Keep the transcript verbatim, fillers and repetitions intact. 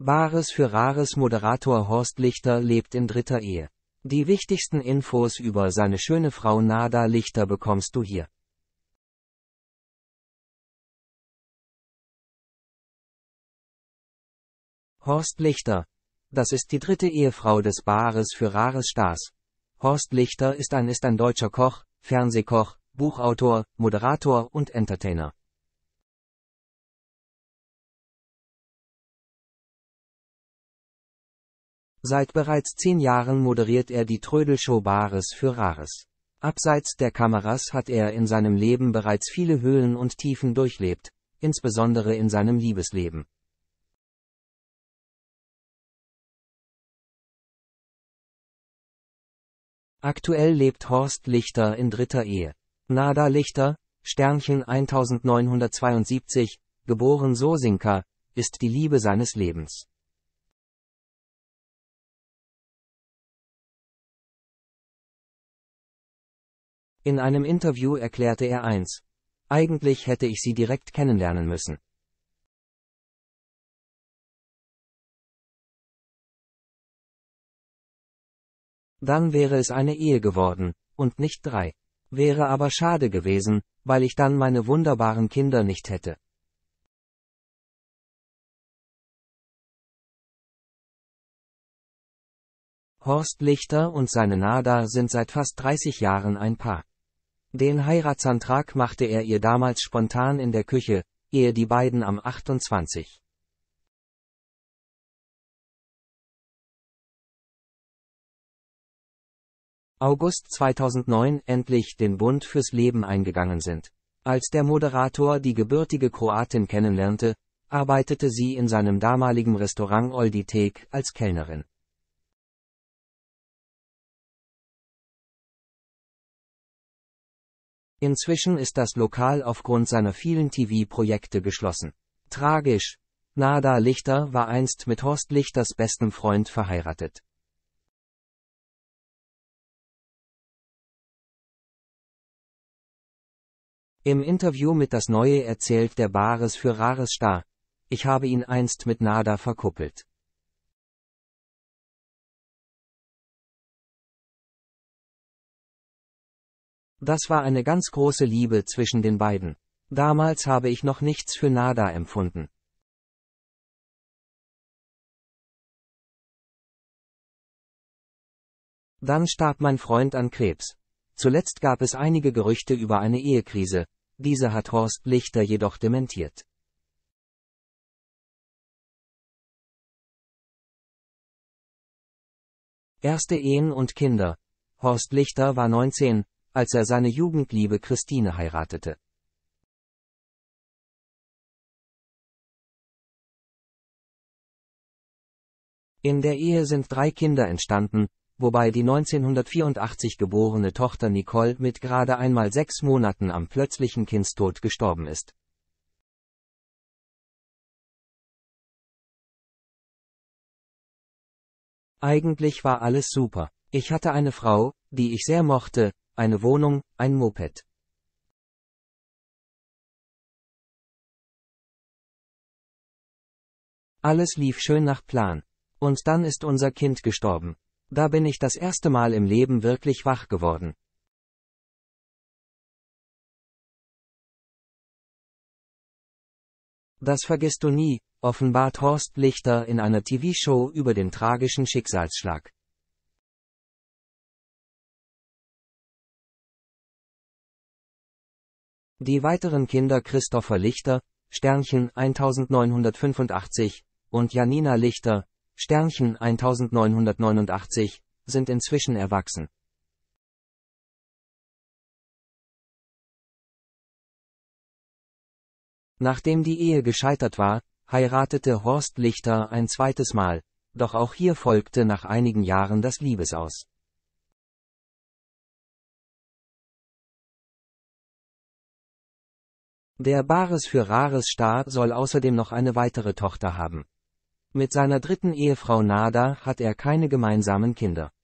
Bares für Rares Moderator Horst Lichter lebt in dritter Ehe. Die wichtigsten Infos über seine schöne Frau Nada Lichter bekommst du hier. Horst Lichter. Das ist die dritte Ehefrau des Bares für Rares Stars. Horst Lichter ist ein ist ein deutscher Koch, Fernsehkoch, Buchautor, Moderator und Entertainer. Seit bereits zehn Jahren moderiert er die Trödelshow Bares für Rares. Abseits der Kameras hat er in seinem Leben bereits viele Höhen und Tiefen durchlebt, insbesondere in seinem Liebesleben. Aktuell lebt Horst Lichter in dritter Ehe. Nada Lichter, Sternchen neunzehnhundertzweiundsiebzig, geboren Sosinka, ist die Liebe seines Lebens. In einem Interview erklärte er eins. Eigentlich hätte ich sie direkt kennenlernen müssen. Dann wäre es eine Ehe geworden, und nicht drei. Wäre aber schade gewesen, weil ich dann meine wunderbaren Kinder nicht hätte. Horst Lichter und seine Nada sind seit fast dreißig Jahren ein Paar. Den Heiratsantrag machte er ihr damals spontan in der Küche, ehe die beiden am achtundzwanzigsten August zweitausendneun endlich den Bund fürs Leben eingegangen sind. Als der Moderator die gebürtige Kroatin kennenlernte, arbeitete sie in seinem damaligen Restaurant Oldie Tek als Kellnerin. Inzwischen ist das Lokal aufgrund seiner vielen T V-Projekte geschlossen. Tragisch. Nada Lichter war einst mit Horst Lichters bestem Freund verheiratet. Im Interview mit Das Neue erzählt der Bares für Rares Star: Ich habe ihn einst mit Nada verkuppelt. Das war eine ganz große Liebe zwischen den beiden. Damals habe ich noch nichts für Nada empfunden. Dann starb mein Freund an Krebs. Zuletzt gab es einige Gerüchte über eine Ehekrise, diese hat Horst Lichter jedoch dementiert. Erste Ehen und Kinder. Horst Lichter war neunzehn, als er seine Jugendliebe Christine heiratete. In der Ehe sind drei Kinder entstanden, wobei die neunzehnhundertvierundachtzig geborene Tochter Nicole mit gerade einmal sechs Monaten am plötzlichen Kindstod gestorben ist. Eigentlich war alles super. Ich hatte eine Frau, die ich sehr mochte, eine Wohnung, ein Moped. Alles lief schön nach Plan. Und dann ist unser Kind gestorben. Da bin ich das erste Mal im Leben wirklich wach geworden. Das vergisst du nie, offenbart Horst Lichter in einer T V-Show über den tragischen Schicksalsschlag. Die weiteren Kinder Christopher Lichter, Sternchen neunzehnhundertfünfundachtzig, und Janina Lichter, Sternchen neunzehnhundertneunundachtzig, sind inzwischen erwachsen. Nachdem die Ehe gescheitert war, heiratete Horst Lichter ein zweites Mal, doch auch hier folgte nach einigen Jahren das Liebesaus. Der Bares für Rares Star soll außerdem noch eine weitere Tochter haben. Mit seiner dritten Ehefrau Nada hat er keine gemeinsamen Kinder.